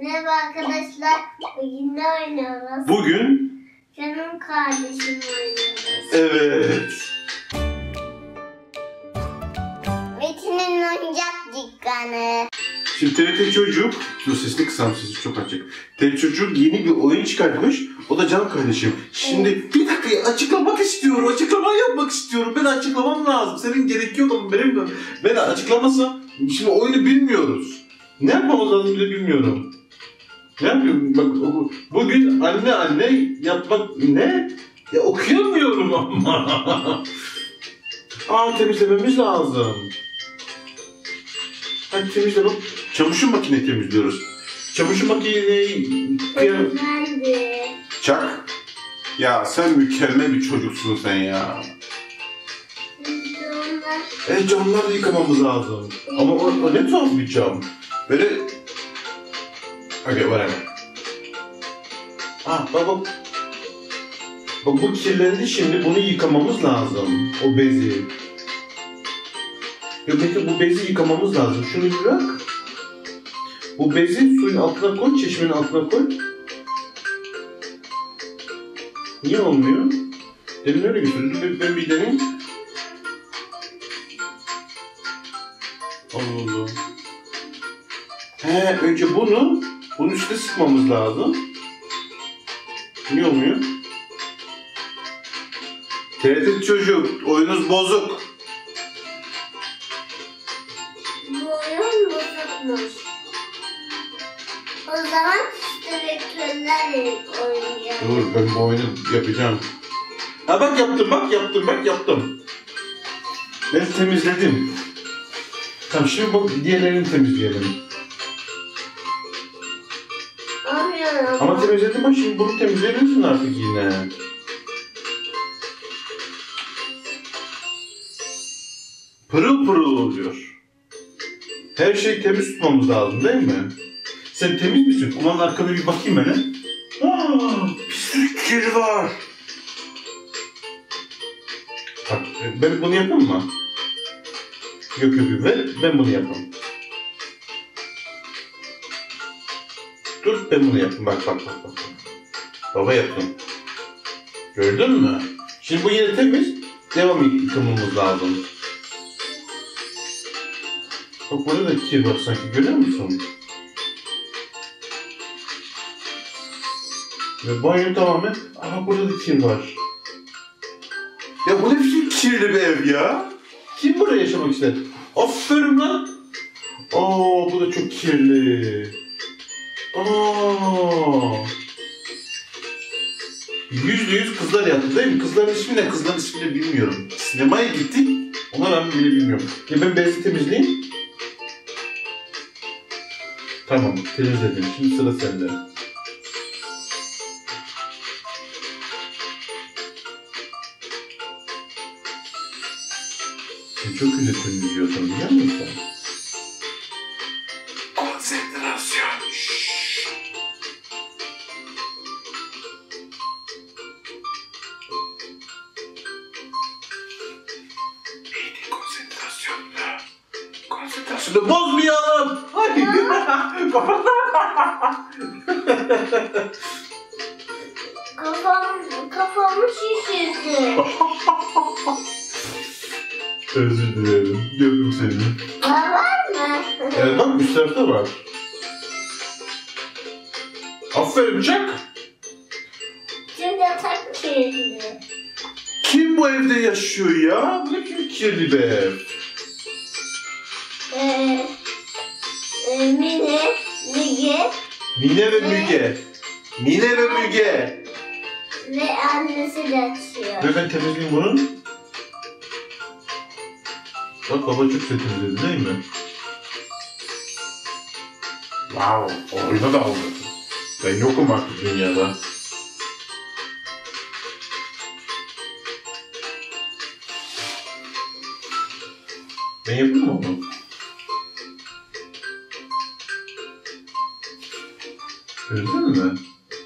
Merhaba arkadaşlar. Bugün ne oynuyoruz? Bugün Canım kardeşim oynuyoruz. evet. Metin'in oyuncak dükkanı. Şimdi TRT Çocuk, dur sesini kısam, sesi çok açık. TRT Çocuk yeni bir oyun çıkartmış. O da canım kardeşim. Şimdi bir dakika açıklamak istiyorum. Açıklama yapmak istiyorum. Ben açıklamam lazım. Senin gerekiyor ama ben açıklamasam şimdi oyunu bilmiyoruz. Ne yapmamız lazım bile bilmiyorum. Ne yapıyorum? Bak bugün anne yapmak ne? Ya okuyamıyorum ama. Temizlememiz lazım. Hadi temizle bak. Çamaşır makine temizliyoruz. Çamaşır makineyi Nerede? Çak. Ya sen mükemmel bir çocuksun sen ya. Camları da yıkamamız lazım. Ama o ne tuhaf bir cam. Böyle... Hadi var hemen. Bak. Bak bu kirlendi şimdi. Bunu yıkamamız lazım. O bezi. Ya peki bu bezi yıkamamız lazım. Şunu bir bırak. Bu bezi suyun altına koy. Çeşmenin altına koy. Niye olmuyor? Demin öyle götürdüm. Ben bir deneyim. Allah. Önce bunun üstüne sıkmamız lazım. Niye olmuyor? TRT Çocuk, oyunuz bozuk. Bu oyun bozukmuş. O zaman direktörler oynayacağım. Dur ben bu oyunu yapacağım. Bak yaptım. Ben temizledim. Tamam şimdi bu diğerlerini temizleyelim. Ama temizledim bak şimdi bunu temizleyebilirsin artık yine. Pırıl pırıl oluyor. Her şeyi temiz tutmamız lazım değil mi? Sen temiz misin? Ulan arkana bir bakayım hele. Pislik kiri var. Bak ben bunu yapayım mı? Yok ben bunu yapayım. Dur ben bunu yapayım bak. Baba yaptım. Gördün mü? Şimdi bu yeri temiz. Devam yıkamamız lazım. Bak burada da kir var sanki görüyor musun? Ve banyo tamamen... burada da kir var. Ya bu ne biçim kirli bir ev ya? Kim buraya yaşamak ister? Aferin lan! Bu da çok kirli. %100 kızlar yaptı değil mi? Kızların ismi ne? Kızların ismini bilmiyorum. Sinemaya gittik. Ona ben bile bilmiyorum. Ben bezi temizleyeyim. Tamam, temizledim. Şimdi sıra sende. Sen çok güzel temizliyorsun biliyor musun? Konsantrasyon. Neydi konsantrasyonla? Konsantrasyonu bozmayalım. Hadi. Kafamı şişirdi. Özür dilerim. Gördüm seni. Var mı? Evet bak üst tarafta var. Aferin çak. Şimdi yatak kirli. Kim bu evde yaşıyor ya? Bu ne kim kirli bir ev? Mine ve Müge. Ve annesi de açıyor. Ve ben temizleyeyim bunun. Bak baba çok güzel temizledi değil mi? Wow, oyuna da aldı. Ben yokum artık dünyada. Ben yapayım mı onu? Gördün mü?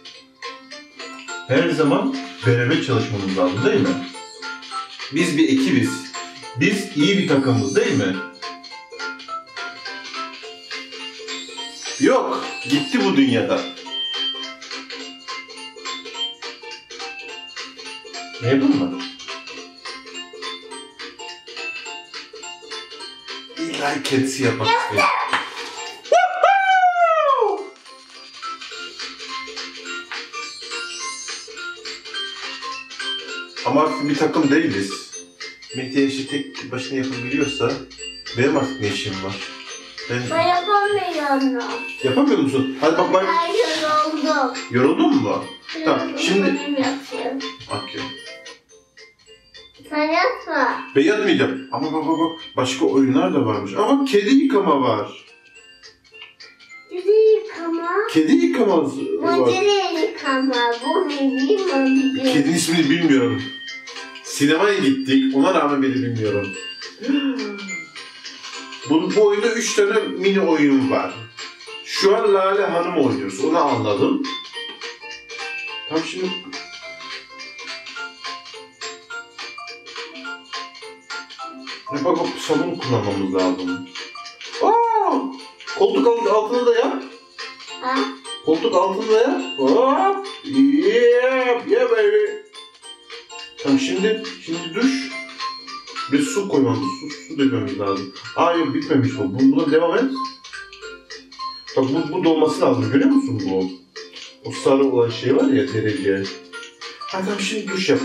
Her zaman beraber çalışmamız lazım değil mi? Biz bir ekibiz. Biz iyi bir takımız değil mi? Yok. Gitti bu dünyada. Ne yapalım mı? İlahi kedisi yapmak istiyor. Ama artık bir takım değiliz. Mehdi işi tek başına yapabiliyorsa benim artık ne işim var? Ben yapamıyorum. Yapamıyor musun? Hadi bak bak. Ben yoruldum. Yoruldun mu? Tamam şimdi... Benim yapıyorum. Okay. Sen yapma. Ben yatmayacağım. Ama bak başka oyunlar da varmış. Ama kedi yıkama var. Kedi yıkama. Kedi yıkama var. Modeli yıkama. Bu bilmiyorum. Kedinin ismini bilmiyorum. Sinemaya gittik. Ona rağmen beni bilmiyorum. Bu oyunda 3 tane mini oyun var. Şu an Lale Hanım oynuyoruz. Onu anladım. Tam şimdi... Ne bak salonu kullanmamız lazım. Koltuk altına da yap. Ha? Koltuk altında yap. Hop. Yeah baby. Tamam şimdi duş. Bir su koymamız, su dökmemiz lazım. Yok bitmemiş bu. Buna devam et. Bak bu dolması lazım. Görüyor musun bu? O sarı olan şey var ya derece. Tamam şimdi duş yap.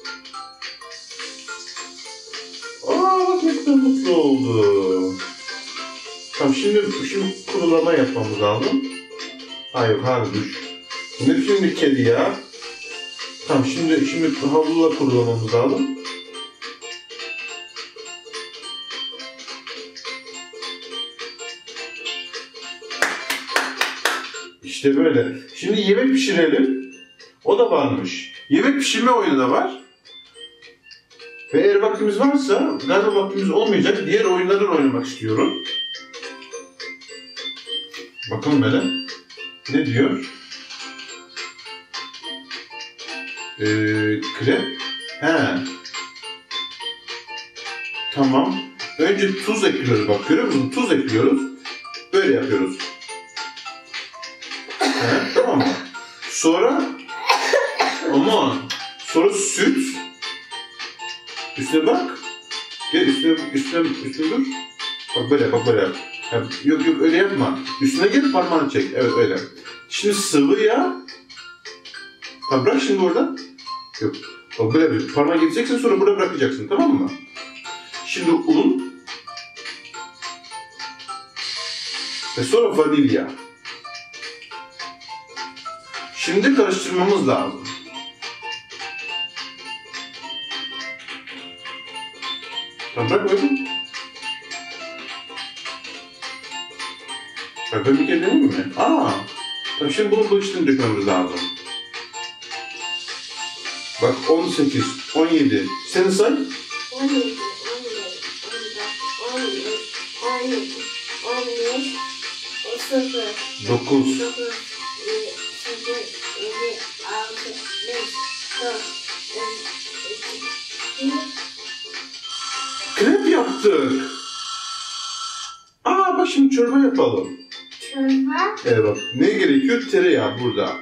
Bak ne kadar mutlu oldu. Tamam şimdi kurulama yapmamız lazım. Yok hala duş. Şimdi kedi ya. Tamam şimdi havluyla kurulamamız lazım. İşte böyle. Şimdi yemek pişirelim. O da varmış. Yemek pişirme oyunu da var. Ve eğer vaktimiz varsa, galiba vaktimiz olmayacak, diğer oyunları oynamak istiyorum. Bakalım böyle. Ne diyor? Krep. Tamam. Önce tuz ekliyoruz. Bak görüyor musun? Tuz ekliyoruz. Böyle yapıyoruz. Tamam mı? Sonra süt. Üstüne bak. Gel üstüne dur. Bak böyle yap. Yok öyle yapma. Üstüne gel parmağını çek. Evet öyle. Şimdi sıvı yağ. Tamam bırak şimdi orada. Yok. Bak böyle parmağı gideceksin sonra burada bırakacaksın tamam mı? Şimdi un. Ve sonra vanilya. Şimdi karıştırmamız lazım. Tamam bırak bakayım. Bak ben bir kere deneyim mi? Tamam şimdi bunu bu içine dökmemiz lazım. Bak 18, 17. Sen say. 17, 15, 16, 17, 9. 8, 7, 6, 5, 4, 3, 2, 1. Krep yaptık. Bak şimdi çorba yapalım. Çorba. Evet bak ne gerekiyor? Tereyağı burada.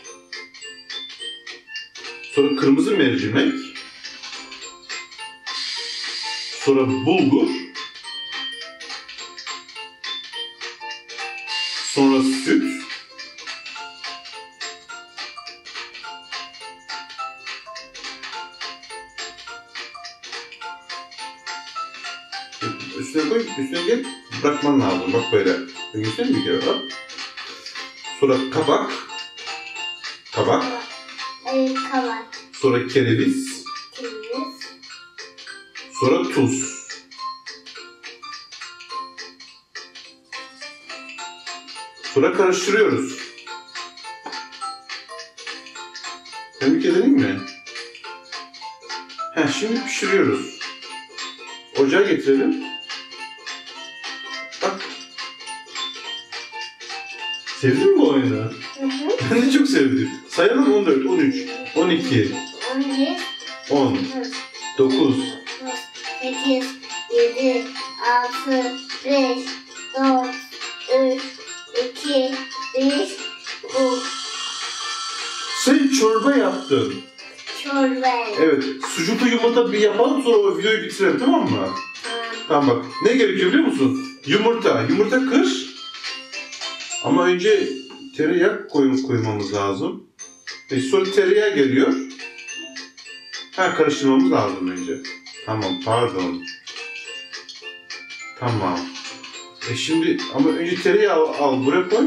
Sonra kırmızı mercimek. Sonra bulgur. Sonra süt. Üstüne koy, üstüne gel. Bırakman lazım. Bak böyle. Üstüne mi bir kere var? Sonra kabak. Kabak. Sonra kereviz. Sonra tuz. Sonra karıştırıyoruz. Ben bir kere deneyim mi? Şimdi pişiriyoruz. Ocağa getirelim. Bak. Sevdin mi bu oyunu? Ben de çok sevdim. Sayalım 14, 13, 12, 10, 9, 8, 7, 6, 5, 4, 3, 2, Bir. Bu. Sen çorba yaptın. Çorba. Evet. Sucuklu yumurta bir yapalım sonra o videoyu bitirelim, tamam mı? Tamam bak. Ne gerekiyor biliyor musun? Yumurta. Yumurta kır. Ama önce tereyağı koymamız lazım. Sonra tereyağı geliyor. Karıştırmamız lazım önce. Tamam, pardon. Tamam. Şimdi ama önce tereyağı al buraya koy.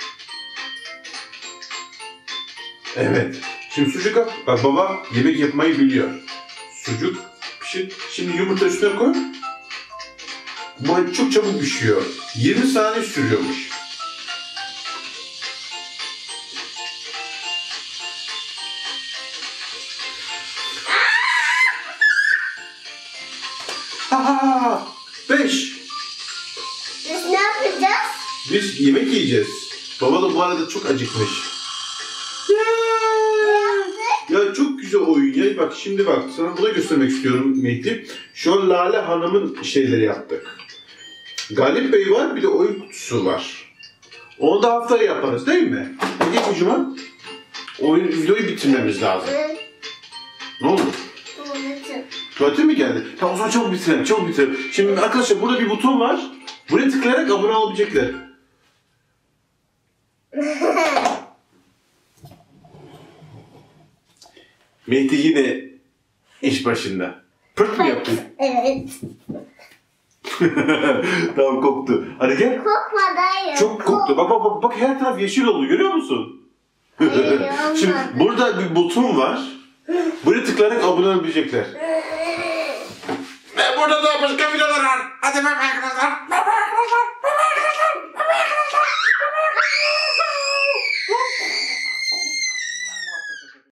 Evet. Şimdi sucuk al. Bak baba yemek yapmayı biliyor. Sucuk pişir. Şimdi yumurta üstüne koy. Bu çok çabuk pişiyor. 20 saniye sürüyormuş. Ha 5. Biz ne yapacağız? Biz yemek yiyeceğiz. Baba da bu arada çok acıkmış. Ya çok güzel oyun ya. Bak şimdi bak sana bunu göstermek istiyorum Mehdi. Şu an Lale Hanım'ın şeyleri yaptık. Galip Bey var, bir de oyun kutusu var. Onu da haftaya yaparız değil mi? Peki kocaman videoyu bitirmemiz lazım. Ne oldu? Tuvalete mi geldi? Tamam o zaman çabuk bitirelim. Şimdi arkadaşlar burada bir buton var. Buraya tıklayarak abone olabilecekler. Mehdi yine iş başında. Pırt mı yaptın? Evet. Tamam koktu. Hadi gel. Kokmadan Çok koktu. Bak her taraf yeşil oldu görüyor musun? Şimdi burada bir buton var. Buraya tıklayarak abone olabilecekler. Ve burada da başka videolar var. Hadi bay bay arkadaşlar.